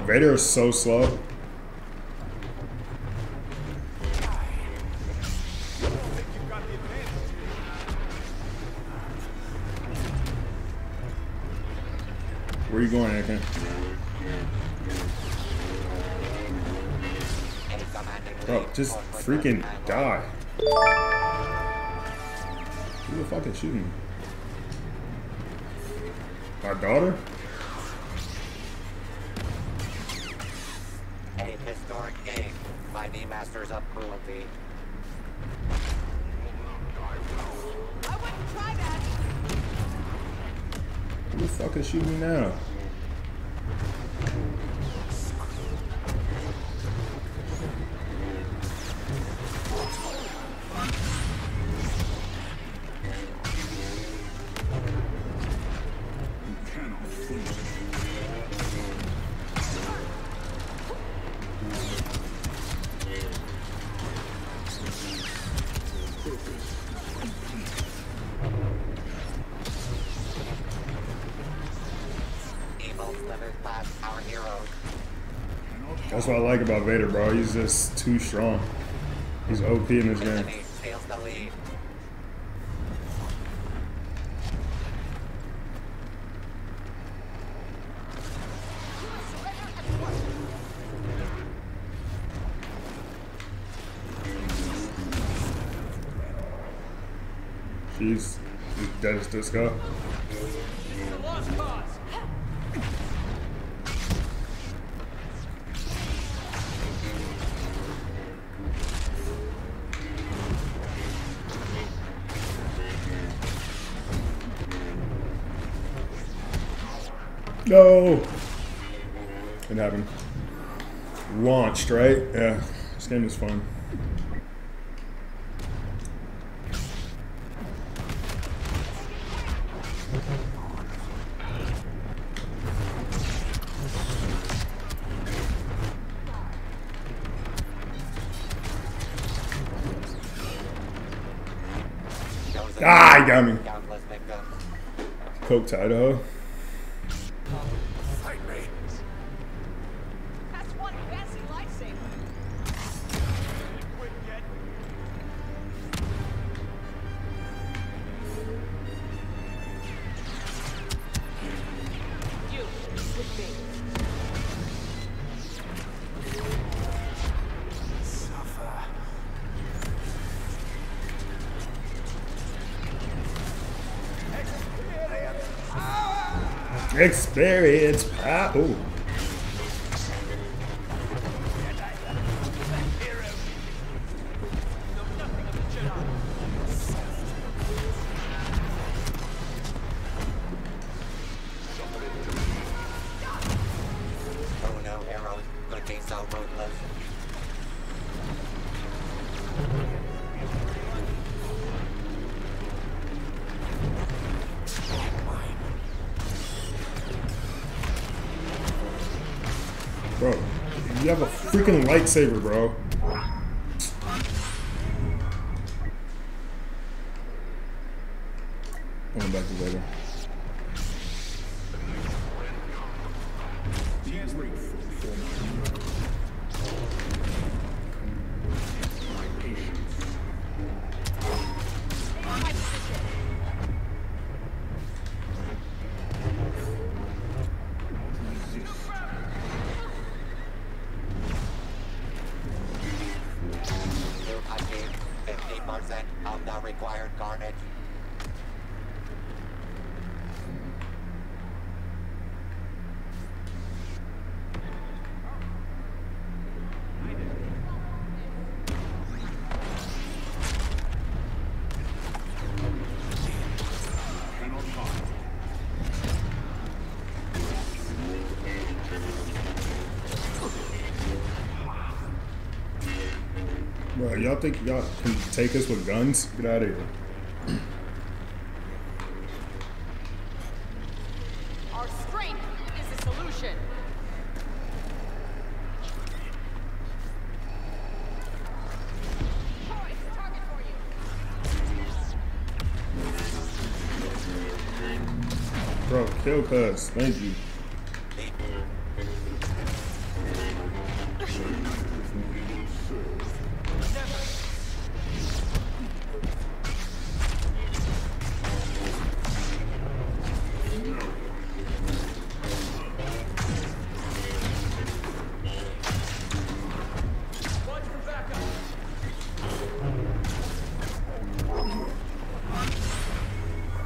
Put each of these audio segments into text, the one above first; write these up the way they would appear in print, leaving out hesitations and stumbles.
Vader is so slow. Where you going, Anakin? Bro, just freaking die. Who the fuck is shooting? My daughter? A historic game by the Masters of Cruelty. I wouldn't try that. Who the fuck is shooting me now? That's what I like about Vader, bro. He's just too strong. He's OP in this game. She's dead as disco. No! It happened. Launched, right? Yeah. This game is fun. Ah, he got me. Coke to Idaho. That's one fancy lightsaber. You with me. Experience. Ah, ooh. Oh no, arrows could be so ruthless. Bro, you have a freaking lightsaber, bro. Going back to Vader. You achieved 50% of the required carnage. Bro, y'all think y'all can take us with guns? Get out of here. Our strength is the solution. Choice, target for you. Bro, kill Cuz. Thank you.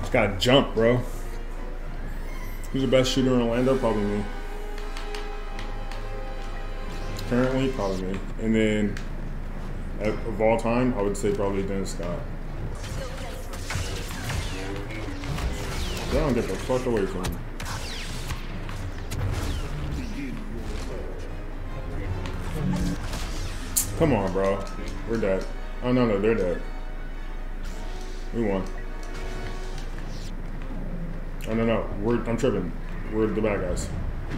Gotta jump, bro. Who's the best shooter in Orlando? Probably me. Currently, probably me. And then, of all time, I would say probably Dennis Scott. Y'all don't get the fuck away from me. Come on, bro. We're dead. Oh, no, they're dead. We won. Oh, no. I'm tripping. We're the bad guys.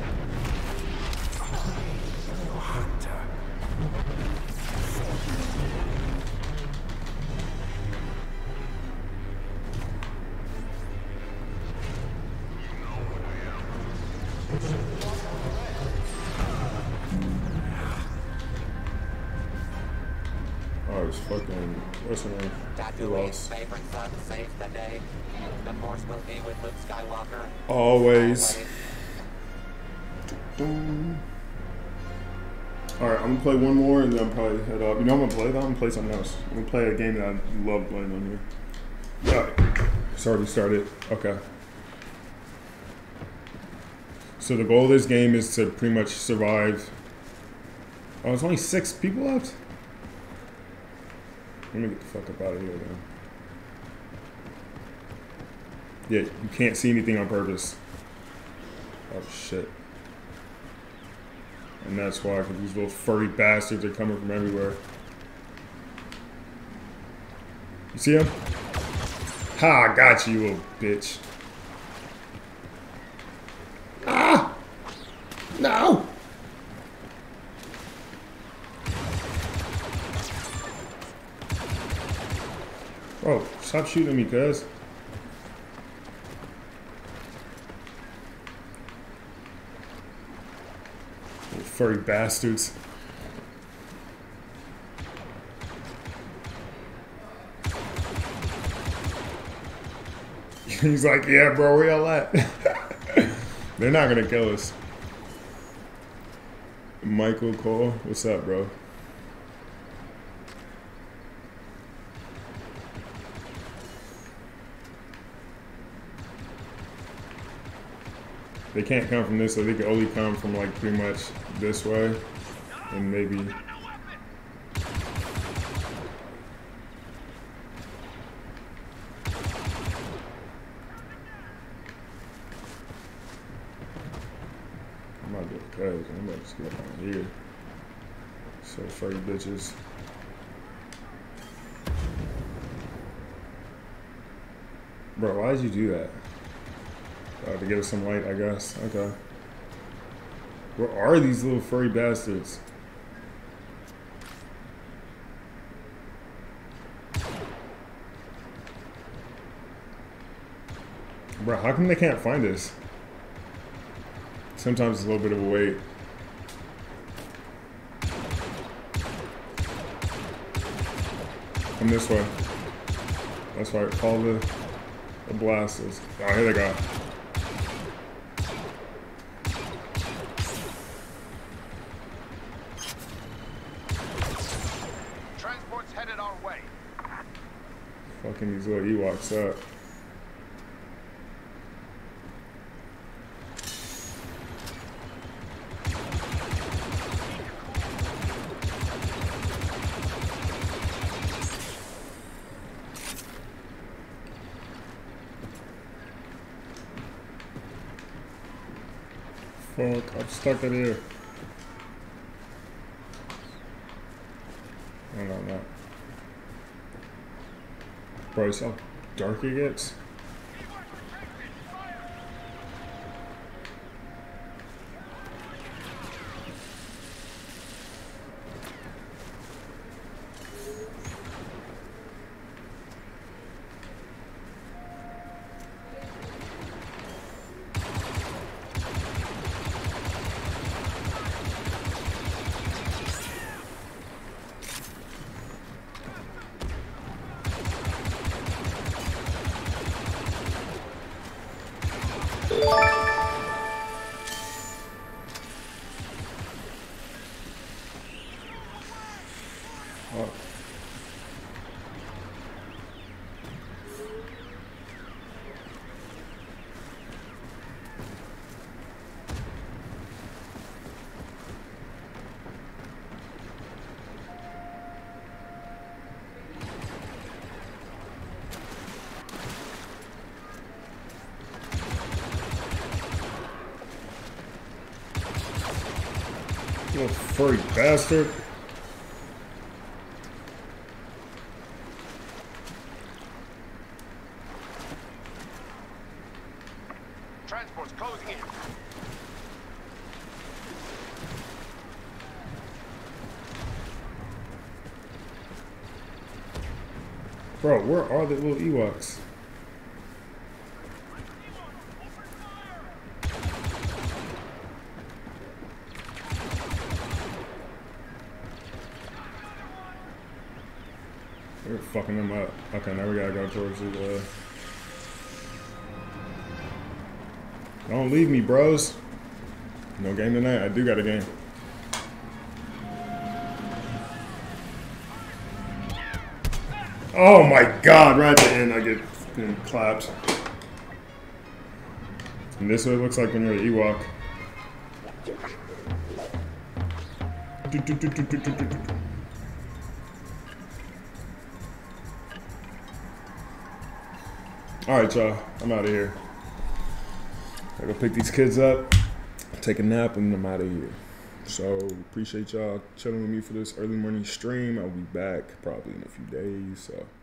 Oh, it's fucking. What's her name? He Tatooine's lost. favorite son saves the day. The Force will be with Luke Skywalker. Always. Alright, I'm gonna play one more and then I'll probably head up. You know what I'm gonna play though? I'm gonna play something else. I'm gonna play a game that I love playing on here. Alright. It's already started. Okay. So the goal of this game is to pretty much survive. Oh, there's only 6 people left? Let me get the fuck up out of here then. Yeah, you can't see anything on purpose. Oh shit. And that's why, because these little furry bastards are coming from everywhere. You see him? Ha, I got you, you little bitch. Ah! No! Bro, stop shooting me, cuz. Little furry bastards. He's like, yeah, bro, where y'all at? They're not gonna kill us. Michael Cole, what's up, bro? They can't come from this, so they can only come from like pretty much this way, and maybe. I might be okay. I'm about to just get up on here. So furry bitches. Bro, why did you do that? To give us some light, I guess. Okay. Where are these little furry bastards? Bro, how come they can't find us? Sometimes it's a little bit of a wait. Come this way. That's why I call the blasters. Oh, here they go. Transport's headed our way. Fucking these little Ewoks up. Fuck, I'm stuck in here. Oh, no, no. Bro, you see how dark it gets? Little furry bastard. Transport's closing in. Bro, where are the little Ewoks? We're fucking them up. Okay, now we gotta go towards the Don't leave me, bros. No game tonight. I do got a game. Oh my god, right at the end I get clapped. And this is what it looks like when you're an Ewok. Alright, y'all. I'm out of here. I go pick these kids up, take a nap, and I'm out of here. So, appreciate y'all chilling with me for this early morning stream. I'll be back probably in a few days. So.